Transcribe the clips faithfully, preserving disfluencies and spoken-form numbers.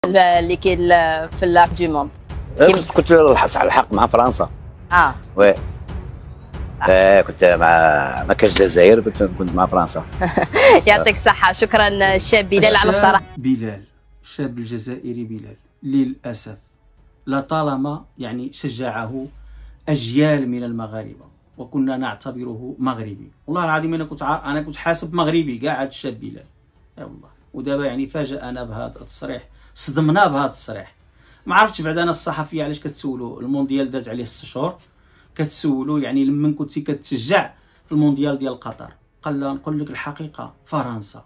اللي كاين في لاك دو موند. كنت كنت على الحق مع فرنسا. اه وي آه. كنت مع ما كانش الجزائر، كنت مع فرنسا. يعطيك الصحة، شكرا الشاب بلال على الصراحة. بلال الشاب الجزائري بلال للأسف لطالما يعني شجعه أجيال من المغاربة وكنا نعتبره مغربي. والله العظيم أنا كنت ع... أنا كنت حاسب مغربي كاع هذا الشاب بلال، يا والله. ودابا يعني فاجأنا بهذا التصريح، صدمنا بهذا التصريح. ما عرفتش بعد انا الصحفيه علاش كتسولو المونديال داز عليه ست شهور، كتسولو يعني لما كنتي كتشجع في المونديال ديال قطر. قال له نقول لك الحقيقه فرنسا.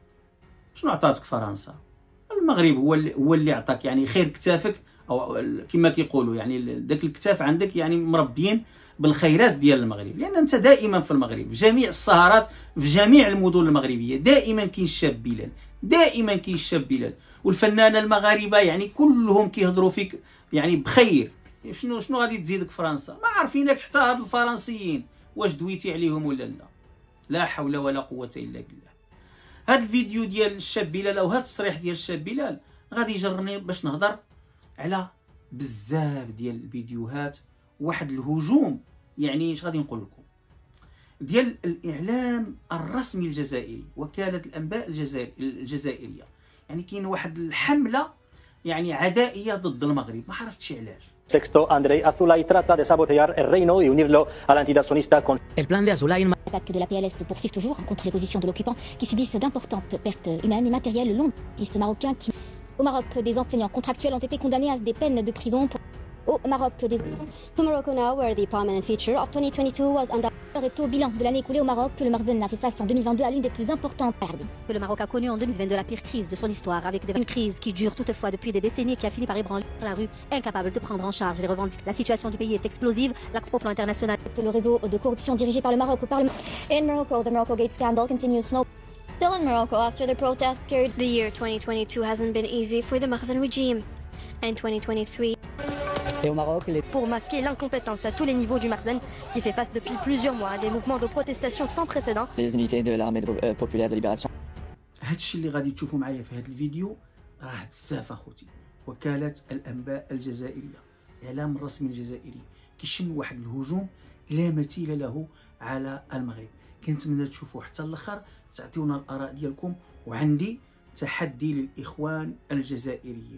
شنو عطاتك فرنسا؟ المغرب هو اللي هو اللي عطاك يعني خير كتافك، او كما كيقولوا يعني داك الكتاف عندك يعني مربيين بالخيرات ديال المغرب، لان انت دائما في المغرب في جميع السهرات في جميع المدن المغربيه دائما كاين الشاب بلال، دائما كاين الشاب بلال. والفنانه المغاربه يعني كلهم كيهضروا فيك يعني بخير. شنو شنو غادي تزيدك فرنسا؟ ما عارفينك حتى هاد الفرنسيين واش دويتي عليهم ولا لا. لا حول ولا قوه الا بالله. هاد الفيديو ديال الشاب بلال او هاد التصريح ديال الشاب بلال غادي يجرني باش نهضر على بزاف ديال الفيديوهات، واحد الهجوم يعني اش غادي نقول لكم ديال الاعلام الرسمي الجزائري، وكاله الانباء الجزائر الجزائريه. يعني كاين واحد الحمله يعني عدائيه ضد المغرب، ما عرفتش علاش. Sexto, Andrei Azulay trata de sabotear el reino y unirlo a la entidad sionista con... El plan de Azulay... L'attaque de la P L S se poursuit toujours contre les positions de l'occupant qui subissent d'importantes pertes humaines et matérielles le long du Marocain qui... Au Maroc, des enseignants contractuels ont été condamnés à des peines de prison pour... Au Maroc, des... To Morocco now, where the prominent feature of twenty twenty-two was under... est au bilan de l'année écoulée au Maroc que le Makhzen a fait face en deux mille vingt-deux à l'une des plus importantes pertes. Que le Maroc a connu en deux mille vingt-deux la pire crise de son histoire, avec une crise qui dure toutefois depuis des décennies et qui a fini par ébranler la rue, incapable de prendre en charge les revendications. La situation du pays est explosive, au plan international. Le réseau de corruption dirigé par le Maroc au Parlement. In Morocco, the Morocco Gate scandal continues. Snow. Still in Morocco, after the protests scared. The year twenty twenty-two hasn't been easy for the Makhzen regime. And twenty twenty-three. Et au Maroc, les... Pour masquer l'incompétence à tous les niveaux du Makhzen, qui fait face depuis plusieurs mois à des mouvements de protestation sans précédent. Les unités de l'armée populaire de libération. هادشي اللي غادي تشوفوا معايا في هذا الفيديو راه بزاف اخوتي. وكالة الانباء الجزائريه، الاعلام الرسمي الجزائري كيشن واحد الهجوم لا مثيل له على المغرب. كنتمنى تشوفوا حتى الاخر، تعطيونا الاراء ديالكم. وعندي تحدي للاخوان الجزائريين.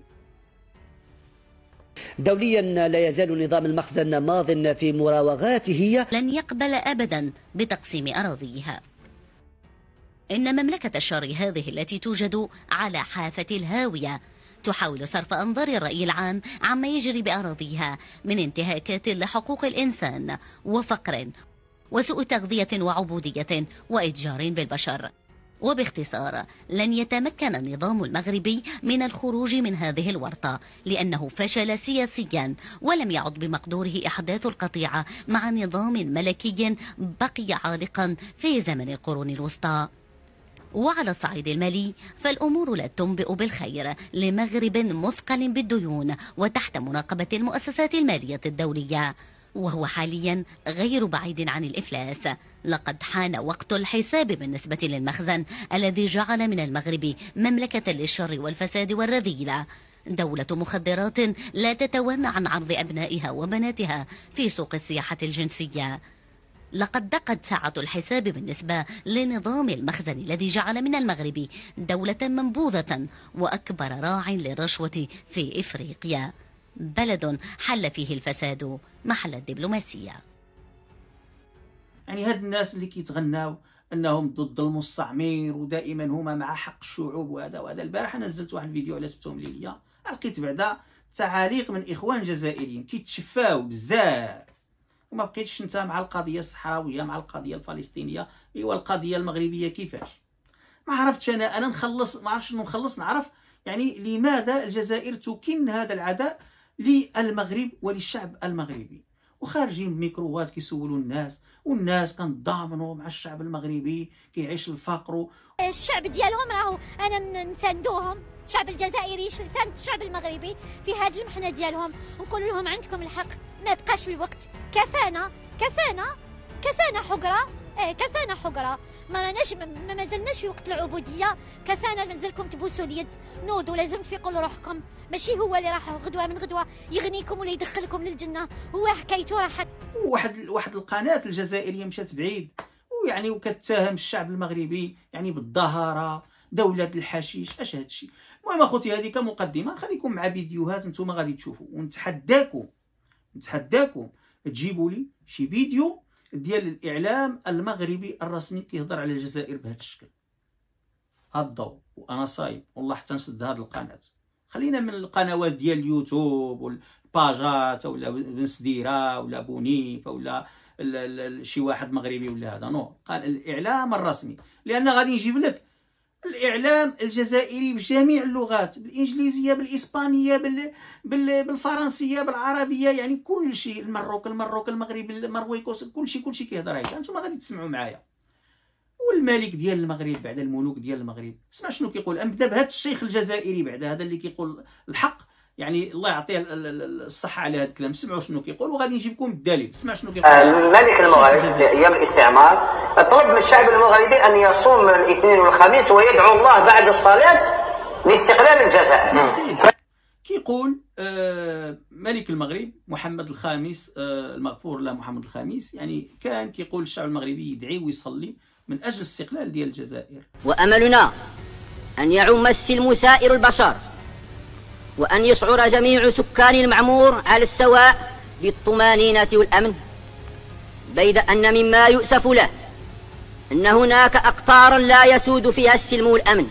دوليا لا يزال نظام المخزن ماض في مراوغاته، لن يقبل أبدا بتقسيم أراضيها. إن مملكة الشر هذه التي توجد على حافة الهاوية تحاول صرف أنظار الرأي العام عما يجري بأراضيها من انتهاكات لحقوق الإنسان وفقر وسوء تغذية وعبودية وإتجار بالبشر. وباختصار لن يتمكن النظام المغربي من الخروج من هذه الورطة، لأنه فشل سياسيا ولم يعد بمقدوره إحداث القطيعة مع نظام ملكي بقي عالقا في زمن القرون الوسطى. وعلى الصعيد المالي فالأمور لا تنبئ بالخير لمغرب مثقل بالديون وتحت مراقبة المؤسسات المالية الدولية، وهو حاليا غير بعيد عن الإفلاس. لقد حان وقت الحساب بالنسبة للمخزن الذي جعل من المغرب مملكة للشر والفساد والرذيلة، دولة مخدرات لا تتوانى عن عرض أبنائها وبناتها في سوق السياحة الجنسية. لقد دقت ساعة الحساب بالنسبة لنظام المخزن الذي جعل من المغرب دولة منبوذة وأكبر راع للرشوة في إفريقيا، بلد حل فيه الفساد محل الدبلوماسية. يعني هاد الناس اللي كيتغناو انهم ضد المستعمر ودائما هما مع حق الشعوب وهذا وهذا. البارح انا نزلت واحد الفيديو على سبتهم ليليا، لقيت بعدا تعاليق من اخوان جزائريين كيتشفاو بزاف، وما بقيتش انت مع القضيه الصحراويه مع القضيه الفلسطينيه. ايوا القضيه المغربيه كيفاش؟ ما عرفتش انا انا نخلص ما عرفتش شنو نخلص نعرف يعني لماذا الجزائر تكن هذا العداء للمغرب وللشعب المغربي. وخارجين بميكروات كيسولوا الناس، والناس كنضامنوا مع الشعب المغربي كيعيش الفقر. الشعب ديالهم راهو انا نساندوهم، الشعب الجزائري يساند الشعب المغربي في هذه المحنه ديالهم، ونقول لهم عندكم الحق، ما بقاش الوقت، كفانا كفانا كفانا حقره، ايه كفانا حقره. ما راناش ما مازلناش في وقت العبوديه. كفانا نزلكم تبوسوا اليد، نوضوا لازم تفيقوا لروحكم. ماشي هو اللي راح غدوه من غدوه يغنيكم ولا يدخلكم للجنه، هو حكايته راح. واحد واحد القناه الجزائريه مشات بعيد ويعني وكتهم الشعب المغربي يعني بالظاهره دوله الحشيش. اش هادشي؟ المهم اخوتي هذه كمقدمه، خليكم مع فيديوهات نتوما غادي تشوفوا، ونتحداكم نتحداكم تجيبوا لي شي فيديو ديال الاعلام المغربي الرسمي كيهضر على الجزائر بهذا الشكل. هاد الضوء وانا صايب والله حتى نسد هاد القناه. خلينا من القنوات ديال اليوتيوب والباجات ولا بن سديره ولا بونيف ولا شي واحد مغربي ولا هذا، نو قال الاعلام الرسمي، لان غادي نجيب لك الاعلام الجزائري بجميع اللغات، بالانجليزيه بالاسبانيه بال... بال... بالفرنسيه بالعربيه، يعني كل شيء، المروك المروك المغرب المرويكوس، كل شيء كل شيء كيهضر هكا. انتم غادي تسمعوا معايا. والملك ديال المغرب بعد الملوك ديال المغرب، اسمع شنو كيقول. نبدا بهذا الشيخ الجزائري بعد هذا اللي كيقول الحق، يعني الله يعطيه الصحه على هذا الكلام. سمعوا شنو كيقول وغادي نجيب لكم الدليل. اسمع شنو كيقول. الملك المغرب في ايام الاستعمار طلب من الشعب المغربي ان يصوم الاثنين والخميس ويدعو الله بعد الصلاه لاستقلال الجزائر. كيقول آه ملك المغرب محمد الخامس، آه المغفور له محمد الخامس، يعني كان كيقول الشعب المغربي يدعي ويصلي من اجل الاستقلال ديال الجزائر. واملنا ان يعم السلم سائر البشر، وأن يشعر جميع سكان المعمور على السواء بالطمأنينة والأمن، بيد أن مما يؤسف له أن هناك أقطارا لا يسود فيها السلم والأمن،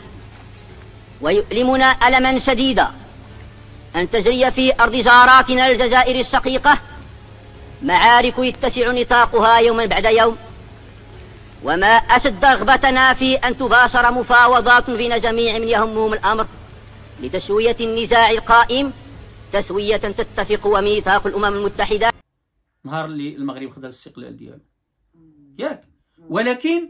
ويؤلمنا ألما شديدا أن تجري في أرض جاراتنا الجزائر الشقيقة معارك يتسع نطاقها يوما بعد يوم، وما أشد رغبتنا في أن تباشر مفاوضات بين جميع من يهمهم الأمر لتسوية النزاع القائم تسوية تتفق وميثاق الأمم المتحدة. نهار اللي المغرب خدا الاستقلال ديالو ياك، ولكن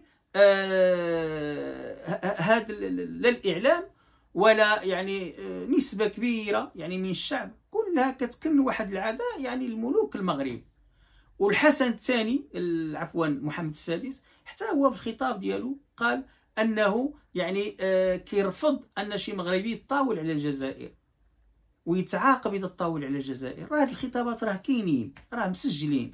آه هذا لا الإعلام ولا يعني آه نسبة كبيرة يعني من الشعب كلها كتكن واحد العداء يعني الملوك المغرب. والحسن الثاني عفوا محمد السادس حتى هو في الخطاب ديالو قال انه يعني آه كيرفض ان شي مغربي يطاول على الجزائر ويتعاقب اذا تطاول على الجزائر. راه هاد الخطابات راه كاينين، راه مسجلين.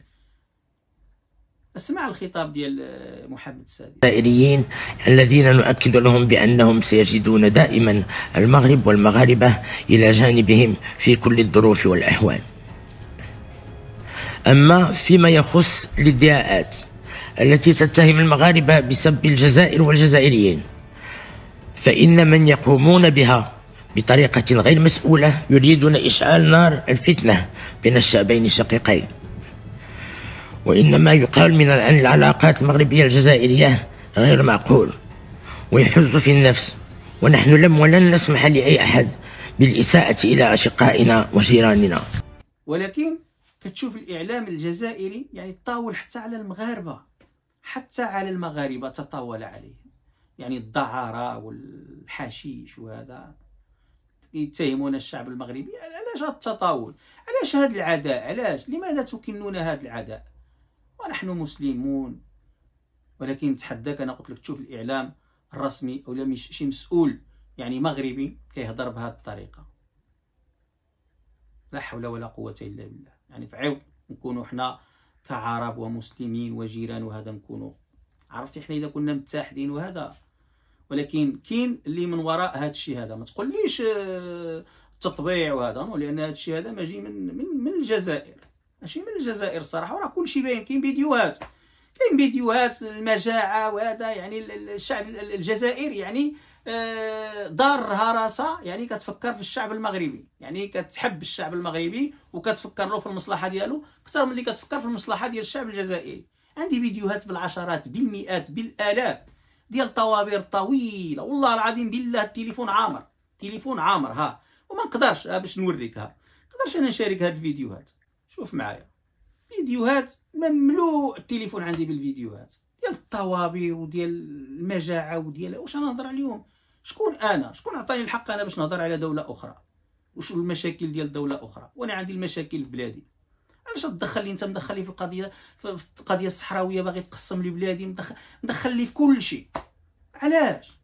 اسمع الخطاب ديال محمد السادس. الجزائريين الذين نؤكد لهم بانهم سيجدون دائما المغرب والمغاربه الى جانبهم في كل الظروف والاحوال. اما فيما يخص الادعاءات التي تتهم المغاربة بسب الجزائر والجزائريين، فإن من يقومون بها بطريقة غير مسؤولة يريدون إشعال نار الفتنة بين الشعبين الشقيقين. وإن ما يقال من عن العلاقات المغربية الجزائرية غير معقول ويحز في النفس، ونحن لم ولن نسمح لأي أحد بالإساءة إلى أشقائنا وجيراننا. ولكن كتشوف الإعلام الجزائري يعني تطاول حتى على المغاربة، حتى على المغاربة تطاول عليهم، يعني الدعارة والحشيش وهذا يتهمون الشعب المغربي. علاش هذا التطاول؟ علاش هذا العداء؟ علاش؟ لماذا تكنون هذا العداء؟ ونحن مسلمون. ولكن نتحداك، انا قلت لك تشوف الاعلام الرسمي او لا شي مسؤول يعني مغربي كيهضر بهذه الطريقه. لا حول ولا قوه الا بالله. يعني فعاود نكونوا حنا كعرب ومسلمين وجيران وهذا نكونوا عرفتي حنا اذا كنا متحدين وهذا. ولكن كاين اللي من وراء هذا الشيء هذا. ما تقوليش التطبيع وهذا، لان هذا الشيء هذا ماجي من من من الجزائر، ماشي من الجزائر الصراحه. وراه كلشي باين، كاين فيديوهات كاين فيديوهات المجاعه وهذا. يعني الشعب الجزائري يعني ضارها راسها، يعني كتفكر في الشعب المغربي، يعني كتحب الشعب المغربي وكتفكر له في المصلحه ديالو اكثر من اللي كتفكر في المصلحه ديال الشعب الجزائري. عندي فيديوهات بالعشرات بالمئات بالالاف ديال طوابير طويله، والله العظيم بالله التليفون عامر، تليفون عامر ها، وما نقدرش باش نوريك ها، نقدرش انا نشارك هاد الفيديوهات. شوف معايا فيديوهات مملوء التليفون عندي بالفيديوهات ديال الطوابير وديال المجاعه وديال واش انا نهضر عليهم. شكون انا؟ شكون عطاني الحق انا باش نهضر على دوله اخرى؟ وش المشاكل ديال دوله اخرى؟ وانا عندي المشاكل في بلادي. علاش تدخل لي انت مدخل لي في القضيه في القضيه الصحراويه، باغي تقسم لي بلادي، مدخل مدخل لي في كل شيء. علاش؟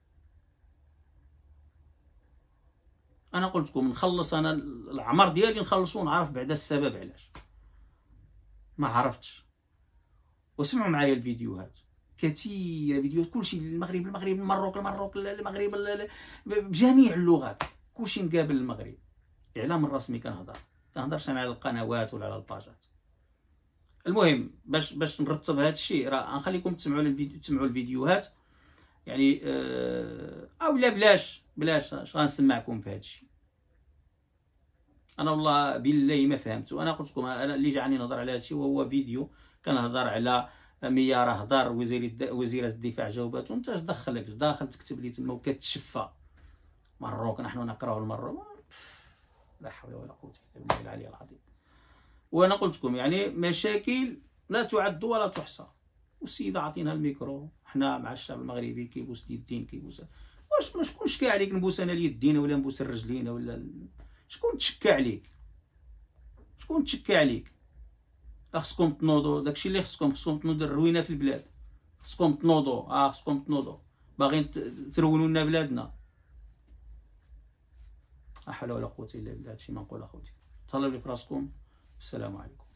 انا قلت لكم نخلص انا العمر ديالي نخلصو ونعرف بعدا السبب علاش ما عرفتش. وسمعوا معايا الفيديوهات كثيره، فيديوهات كلشي المغرب المغرب المروك المروك المغرب بجميع اللغات، كلشي مقابل المغرب. اعلام الرسمي كنهضر، كنهضرش انا على القنوات ولا على الباجات. المهم باش باش نرتب هذا الشيء راه غنخليكم تسمعوا الفيديو تسمعوا الفيديوهات يعني آه او لا بلاش بلاش اش غنسمعكم في هذا الشيء. انا والله بالله ما فهمتو. انا قلت لكم انا اللي جاني نهضر على هذا الشيء وهو فيديو كنهضر على ميار هضر وزير وزيره الدفاع جاوباتو. انت اش دخلك؟ اش داخل تكتب لي تما وكتشفى مروك نحن نكره المروك؟ لا حول ولا قوه الا بالله العلي العظيم. وانا قلت لكم يعني مشاكل لا تعد ولا تحصى. والسيده عطينا الميكرو، حنا مع الشعب المغربي كيبوس اليدين كيبوس. واش شكون شكى عليك نبوس انا اليدين ولا نبوس الرجلين ولا شكون تشكى عليك؟ شكون تشكى عليك؟ خصكم تنوضوا، داكشي اللي خصكم خصكم تنوضوا الروينه في البلاد، خصكم تنوضوا اه خصكم تنوضوا. باغيين ترونوا لنا بلادنا. لا حول ولا قوه الا بالله. هادشي ما نقول اخوتي. تهلاو لي في راسكم. السلام عليكم.